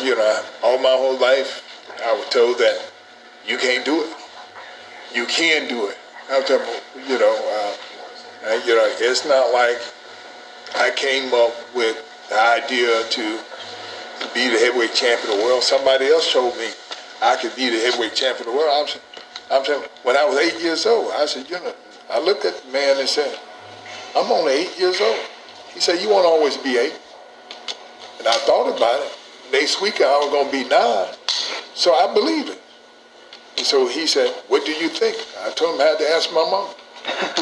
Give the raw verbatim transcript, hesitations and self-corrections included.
you know, all my whole life, I was told that you can't do it. You can do it. I'm talking, you know, uh, uh, you know, it's not like I came up with the idea to be the heavyweight champion of the world. Somebody else showed me I could be the heavyweight champion of the world. I'm, I'm saying, when I was eight years old, I said, you know, I looked at the man and said, I'm only eight years old. He said, you won't always be eight. And I thought about it. Next week I was going to be nine. So I believe it. And so he said, what do you think? I told him I had to ask my mom.